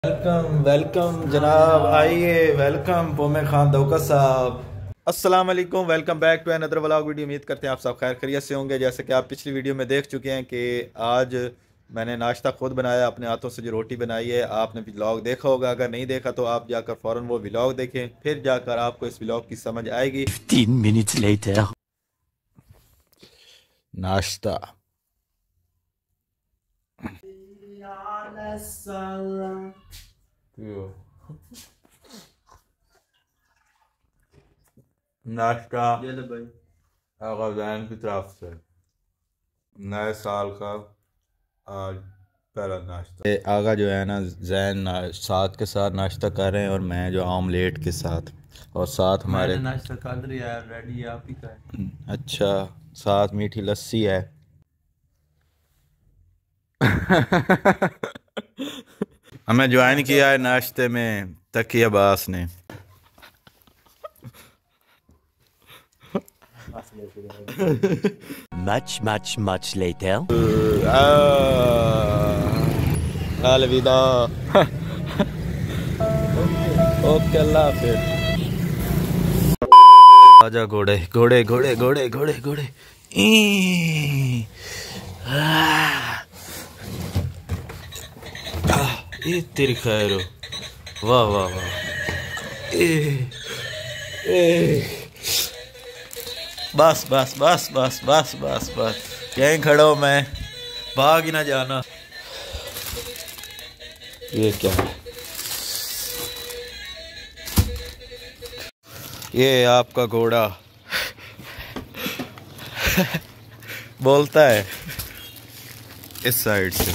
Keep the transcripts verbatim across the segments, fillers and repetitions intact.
Welcome welcome जनाब, आइए। Welcome पोमे Khan दौका साहब। अस्सलाम वालेकुम, welcome back to another vlog video. उम्मीद करते हैं आप सब खैर खैरियत से होंगे। जैसे कि आप पिछली वीडियो में देख चुके हैं कि आज मैंने नाश्ता खुद बनाया, अपने हाथों से जो रोटी बनाई है। आपने व्लॉग देखा होगा, अगर नहीं देखा तो आप जाकर फ़ौरन वो व्लॉग देखें, फिर जाकर आपको इस व्लॉग की समझ आएगी। Fifteen minutes later. नाश्ता नाश्ता आगा जैन की तरफ से नए साल का आज पहला नाश्ता। ये आगा जो है ना जैन साथ के साथ नाश्ता कर रहे हैं, और मैं जो ऑमलेट के साथ, और साथ हमारे नाश्ता कर लिया है, रेडी है, आप ही का है। अच्छा, साथ मीठी लस्सी है। हमें ज्वाइन किया है नाश्ते में तकी अब्बास ने। Much, much, much later. अलविदा। ओके, अल्लाह हाफिज़। आजा घोड़े घोड़े घोड़े घोड़े घोड़े घोड़े। ई ये तेरी खैर हो। वाह वाह वाह। ए ए बस बस बस बस बस बस बस, यहीं खड़ा हूं मैं, भाग ही ना जाना। ये क्या है? ये आपका घोड़ा बोलता है इस साइड से।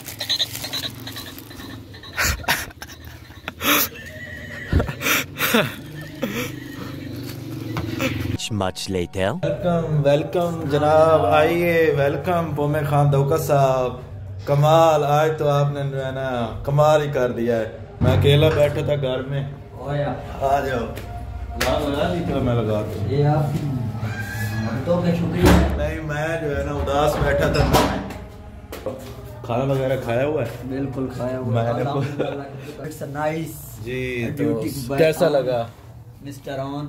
Much, much later. Welcome welcome जनाब, आइए। वेलकम पोमे खान दौका साहब। कमाल, आज तो आपने जो है ना कमाल ही कर दिया है। मैं अकेला बैठा था घर में। आ जाओ, लगा दी तो मैं लगा दूं। ये आप तो क्या शुक्रिया। नहीं, मैं जो है ना उदास बैठा था। खाना वगैरह खाया हुआ है? बिल्कुल खाया हुआ है। मैंने इट्स नाइस जी, ड्यूटी तो कैसा लगा मिस्टर ऑन?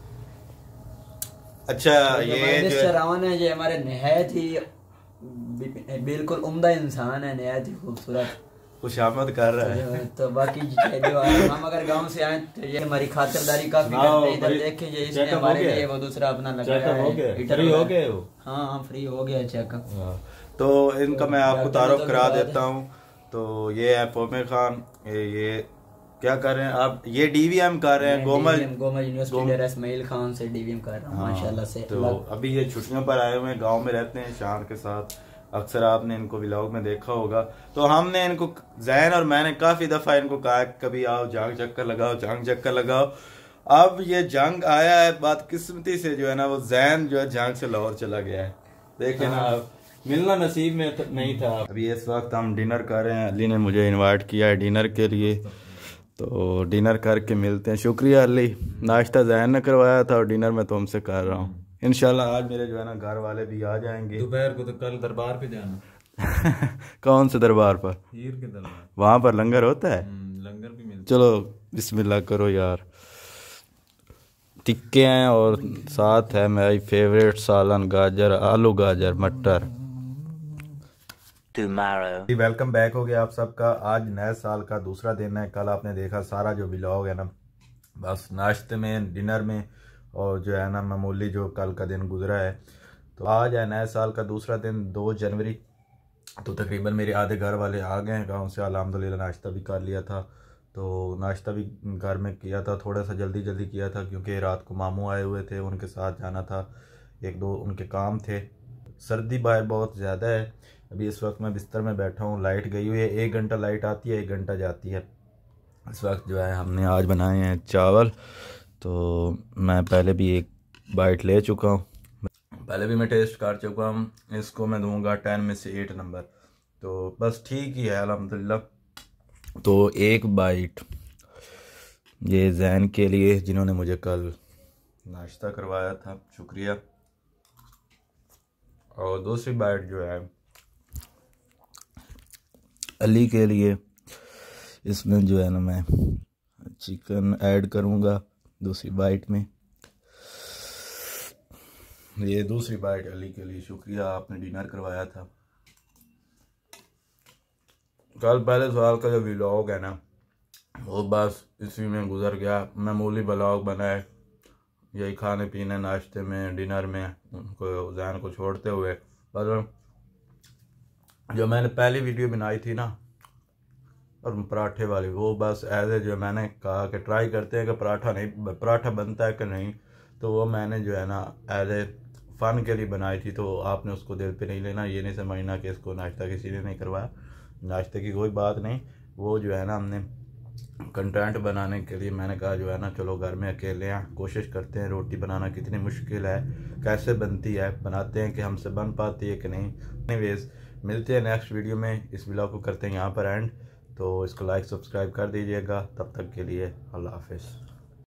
अच्छा, ये जो मिस्टर ऑन है, ये हमारे नहायत ही बिल्कुल उम्दा इंसान है, नहायत ही खूबसूरत, खुशामद कर रहा है। तो बाकी जो हम अगर गांव से आए तो ये हमारी खातिरदारी काफी करते हैं। इधर देखें, ये इसने हमारे लिए वो दूसरा अपना लगाया है। फ्री हो गए हो? हाँ हाँ, फ्री हो गया चेकअप। तो इनका मैं आपको तारुफ करा देता हूँ। तो ये है पोमे खान। ये ये क्या कर रहे हैं आप? ये डीवीएम कर रहे हैं गोमल गोमल यूनिवर्सिटी इस्माइल खान से डीवीएम कर रहा हूँ। हाँ, माशाल्लाह से। तो अभी ये छुट्टियों पर आए हुए हैं, गांव में रहते हैं शान के साथ। अक्सर आपने इनको व्लॉग में देखा होगा। तो हमने इनको, जैन और मैंने काफी दफा इनको कहा कभी आओ, जंग चक्कर लगाओ, जंग चक्कर लगाओ। अब ये जंग आया है, बात किस्मती से जो है ना वो जैन जो है जंग से लाहौर चला गया है। देखे ना, मिलना नसीब में नहीं था। अभी इस वक्त हम डिनर कर रहे हैं। अली ने मुझे इनवाइट किया है डिनर के लिए, तो डिनर करके मिलते हैं। शुक्रिया अली, नाश्ता जैन ने करवाया था और डिनर मैं तुमसे कर रहा हूँ। इंशाल्लाह आज मेरे जो है ना घर वाले भी आ जाएंगे। दोपहर को तो कल दरबार पे जाना। कौन से दरबार पर? हीर के दरबार। वहां पर लंगर होता है? लंगर भी मिलता। चलो बिस्मिल्लाह करो यार। टिक्के हैं और साथ है मेरी फेवरेट सालन, गाजर, आलू गाजर मटर। Tomorrow. वेलकम बैक हो गया आप सबका। आज नए साल का दूसरा दिन है। कल आपने देखा सारा जो व्लॉग है ना, बस नाश्ते में, डिनर में, और जो है ना मामूली जो कल का दिन गुजरा है। तो आज है नए साल का दूसरा दिन, दो जनवरी। तो तकरीबन मेरे आधे घर वाले आ गए हैं गांव से। अल्हम्दुलिल्लाह नाश्ता भी कर लिया था। तो नाश्ता भी घर में किया था, थोड़ा सा जल्दी जल्दी किया था क्योंकि रात को मामू आए हुए थे, उनके साथ जाना था, एक दो उनके काम थे। सर्दी बाहर बहुत ज़्यादा है। अभी इस वक्त मैं बिस्तर में बैठा हूँ, लाइट गई हुई है। एक घंटा लाइट आती है, एक घंटा जाती है। इस वक्त जो है हमने आज बनाए हैं चावल। तो मैं पहले भी एक बाइट ले चुका हूँ, पहले भी मैं टेस्ट कर चुका हूँ। इसको मैं दूंगा टेन में से एट नंबर। तो बस ठीक ही है अल्हम्दुलिल्लाह। तो एक बाइट ये जैन के लिए जिन्होंने मुझे कल नाश्ता करवाया था, शुक्रिया। और दूसरी बाइट जो है अली के लिए, इसमें जो है ना मैं चिकन ऐड करूँगा दूसरी बाइट में। ये दूसरी बाइट अली के लिए शुक्रिया, आपने डिनर करवाया था। कल पहले साल का जो व्लॉग है ना वो बस इसी में गुजर गया। मामूली व्लॉग बनाए, यही खाने पीने, नाश्ते में, डिनर में को जहन को छोड़ते हुए। पर जो मैंने पहली वीडियो बनाई थी ना और पराठे वाली, वो बस एज ए जो मैंने कहा कि ट्राई करते हैं कि पराठा नहीं पराठा बनता है कि नहीं, तो वो मैंने जो है ना एज ए फ़न के लिए बनाई थी। तो आपने उसको दिल पे नहीं लेना, ये नहीं समझना कि इसको नाश्ता किसी ने नहीं करवाया। नाश्ते की कोई बात नहीं, वो जो है ना हमने कंटेंट बनाने के लिए मैंने कहा जो है ना चलो घर में अकेले हैं, कोशिश करते हैं। रोटी बनाना कितनी मुश्किल है, कैसे बनती है, बनाते हैं कि हमसे बन पाती है कि नहीं। एनीवेज मिलते हैं नेक्स्ट वीडियो में। इस व्लॉग को करते हैं यहाँ पर एंड, तो इसको लाइक सब्सक्राइब कर दीजिएगा। तब तक के लिए अल्लाह हाफिज़।